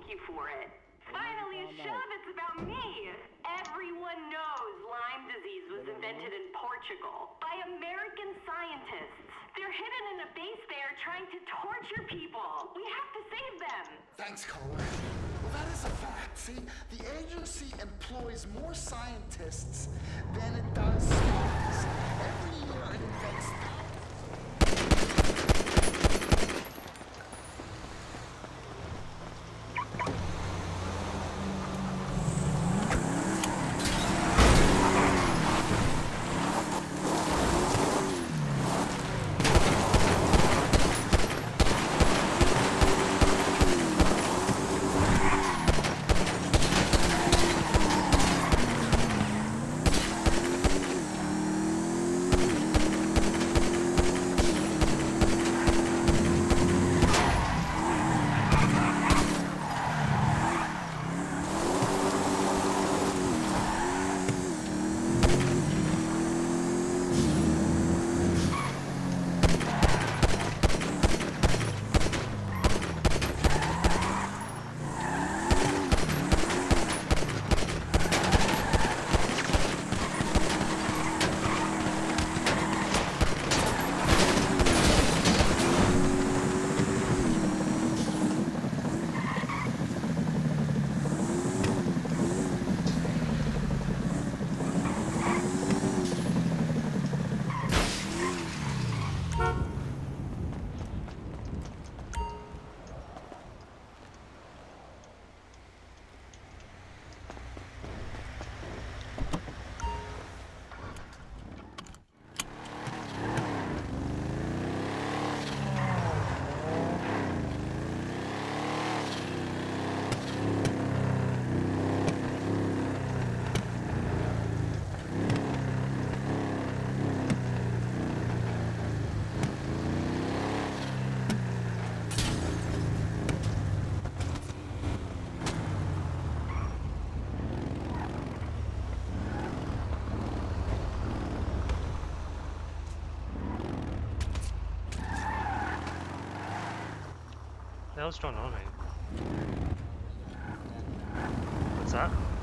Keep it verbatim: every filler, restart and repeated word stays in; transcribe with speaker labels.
Speaker 1: thank you for it. Finally, a shove, it's about me. Everyone knows Lyme disease was invented in Portugal by American scientists. They're hidden in a base there trying to torture people. We have to save them.
Speaker 2: Thanks, Colin. Well, that is a fact. See, the agency employs more scientists than it does students. Every year it invents
Speaker 3: What the hell's going on, mate? What's that?